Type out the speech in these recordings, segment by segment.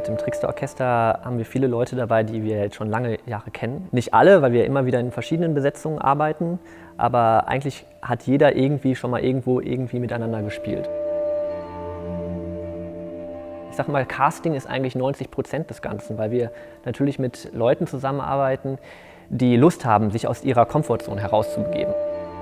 Im Trickster Orchestra haben wir viele Leute dabei, die wir jetzt schon lange Jahre kennen. Nicht alle, weil wir immer wieder in verschiedenen Besetzungen arbeiten, aber eigentlich hat jeder irgendwie schon mal irgendwo miteinander gespielt. Ich sag mal, Casting ist eigentlich 90% des Ganzen, weil wir natürlich mit Leuten zusammenarbeiten, die Lust haben, sich aus ihrer Komfortzone herauszubegeben.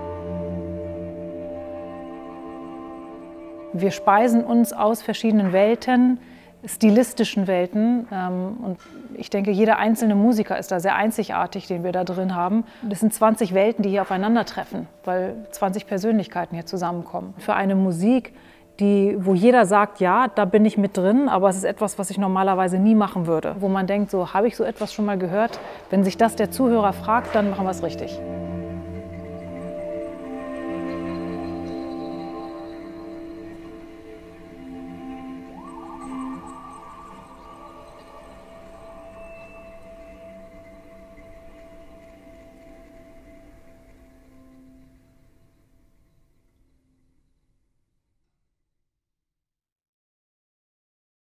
Wir speisen uns aus verschiedenen Welten, stilistischen Welten. Und ich denke, jeder einzelne Musiker ist da sehr einzigartig, den wir da drin haben. Das sind 20 Welten, die hier aufeinandertreffen, weil 20 Persönlichkeiten hier zusammenkommen. Für eine Musik, wo jeder sagt, ja, da bin ich mit drin, aber es ist etwas, was ich normalerweise nie machen würde. Wo man denkt, so habe ich so etwas schon mal gehört? Wenn sich das der Zuhörer fragt, dann machen wir es richtig.